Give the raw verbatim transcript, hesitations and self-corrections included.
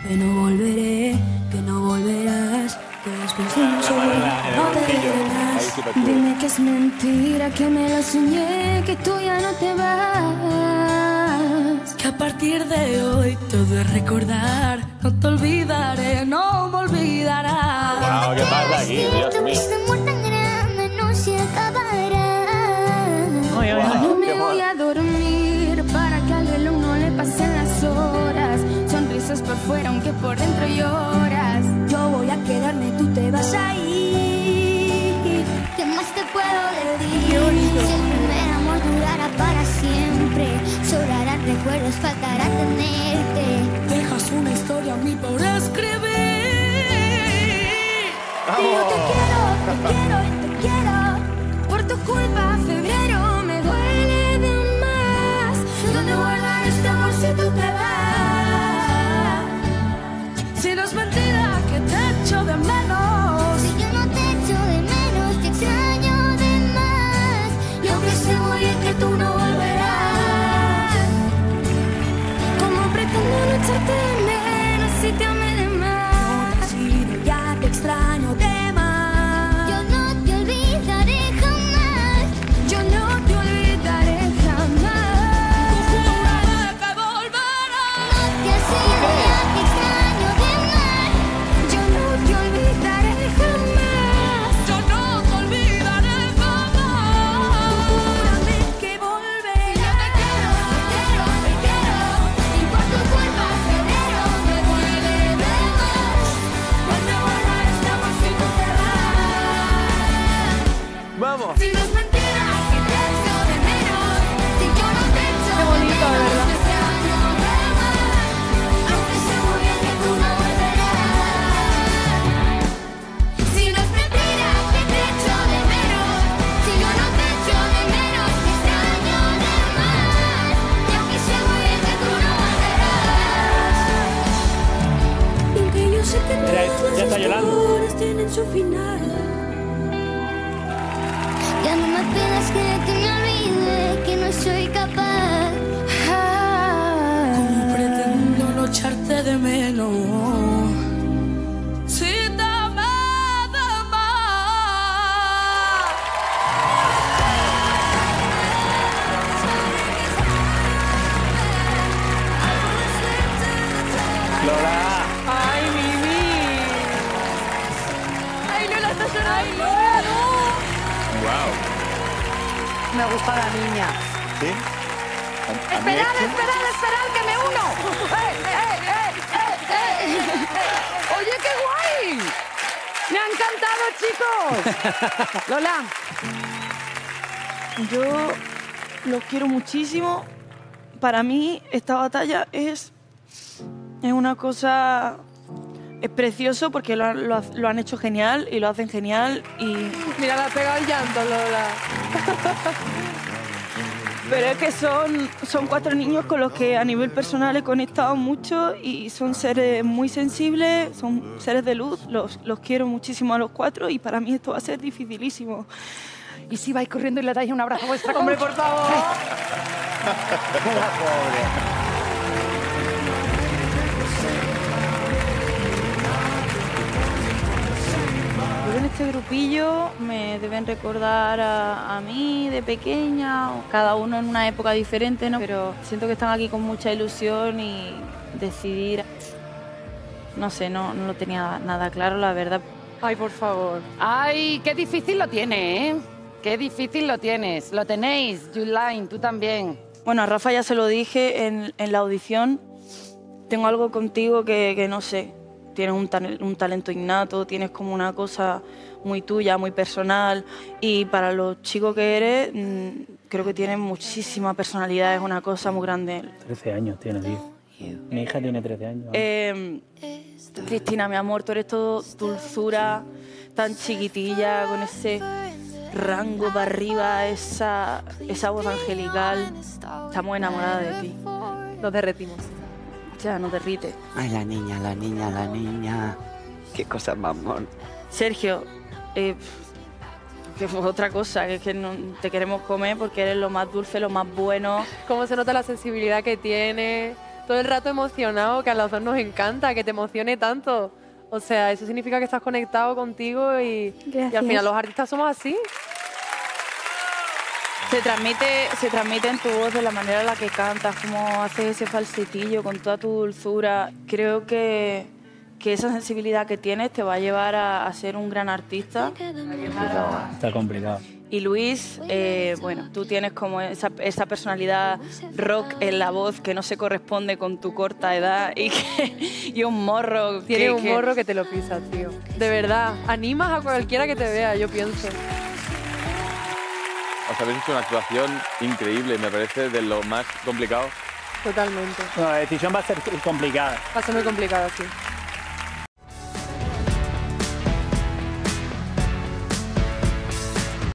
que no volveré, que no volverás, que después de un sol no te verás. Dime que es mentira, que me lo soñé, que tú ya no te vas. Que a partir de hoy todo es recordar, no te olvidaré, no me olvidarás. Wow, ¿qué pasa aquí? Dios mío. Este amor tan grande no se acabará. Ay, ay, ay. No me Qué voy a dormir para que al reloj no le pasen las horas. Sonrisas por fuera aunque por dentro lloras. Yo voy a quedarme, tú te vas a ir. ¿Qué más te puedo decir? Si el primer amor durara para siempre, sobrarán recuerdos, faltará tenerte. Dejas una historia a mí por escribir. Y yo te quiero, te quiero, te quiero. Por tu culpa febrero me duele de más. ¿Dónde guardar este amor si tú te vas? Si no es mentira que te echo de menos. Si yo no te echo de menos, te extraño de más. Y aunque sé muy bien que tú no volverás, ¿cómo pretendo no echarte de menos si te amé de más? Si ya te extraño de más. Yo no te olvidaré jamás. Yo no te olvidaré jamás. Júrame que volverás. No te has ido, ya te extraño de más. Yo no te olvidaré jamás. Yo no te olvidaré jamás. Júrame que volverás. Yo te quiero, te quiero, te quiero. Y por tu culpa febrero me duele de más. Cuando vuelva estamos si tú te vas. Vamos. Si no es mentira que te echo de menos, si yo no te echo Qué bonito, de de menos, verdad. te extraño de más. Aunque sé muy bien que tú no volverás. Si no es mentira que te echo de menos, si yo no te echo de menos, te extraño de más. Y aunque sé muy bien que tú no volverás. Y aunque yo sé que Mira, todas ya está las llorando. historias tienen su final. Ya no me pidas que te me olvide, que no soy capaz. ¿Cómo pretendo no echarte de menos? Si te amé de más. Lola. ¡Ay, Mimi! ¡Ay, Lola, está llorando! Wow. Me gusta la niña. ¿Sí? A- a mí ¡Esperad, este- esperad, esperad, que me uno! ¡Eh, eh, eh, eh, eh! ¡Oye, qué guay! ¡Me ha encantado, chicos! Lola. Yo los quiero muchísimo. Para mí esta batalla es, es una cosa... Es precioso porque lo, han- lo ha- lo han hecho genial y lo hacen genial. Y... Mira, le ha pegado el llanto, Lola. Pero es que son, son cuatro niños con los que a nivel personal he conectado mucho y son seres muy sensibles, son seres de luz. Los, los quiero muchísimo a los cuatro y para mí esto va a ser dificilísimo. ¿Y si vais corriendo y le dais un abrazo a vuestra coach? ¡Hombre, por favor! La pobre. Yo en este grupillo me deben recordar a, a mí de pequeña, o cada uno en una época diferente, ¿no? Pero siento que están aquí con mucha ilusión y decidir... No sé, no, no lo tenía nada claro, la verdad. Ay, por favor. Ay, qué difícil lo tiene, ¿eh? Qué difícil lo tienes. Lo tenéis, Juline, tú también. Bueno, a Rafa ya se lo dije en, en la audición. Tengo algo contigo que, que no sé. Tienes un, tal- un talento innato, tienes como una cosa muy tuya, muy personal. Y para los chicos que eres, mm, creo que tienes muchísima personalidad, es una cosa muy grande. trece años tiene, tío. Mi hija tiene trece años. Eh, Cristina, mi amor, tú eres todo dulzura, tan chiquitilla, con ese rango para arriba, esa, esa voz angelical. Estamos enamoradas de ti. Nos derretimos. Ya, nos derrite. Ay, la niña, la niña, la niña. Qué cosa más mona. Sergio, eh, que fue otra cosa, que es que no, te queremos comer porque eres lo más dulce, lo más bueno. Cómo se nota la sensibilidad que tiene. todo el rato emocionado, que a los dos nos encanta, que te emocione tanto. O sea, eso significa que estás conectado contigo y, y al Gracias. final los artistas somos así. Se transmite, se transmite en tu voz de la manera en la que cantas, cómo haces ese falsetillo con toda tu dulzura. Creo que, que esa sensibilidad que tienes te va a llevar a, a ser un gran artista. Está complicado. Y Luis, eh, bueno, tú tienes como esa, esa personalidad rock en la voz que no se corresponde con tu corta edad y, que, y un morro. Tiene que, un que- morro que te lo pisa, tío. De verdad, animas a cualquiera que te vea, yo pienso. Os habéis hecho una actuación increíble, me parece de lo más complicado. Totalmente. No, la decisión va a ser complicada. Va a ser muy complicado, sí.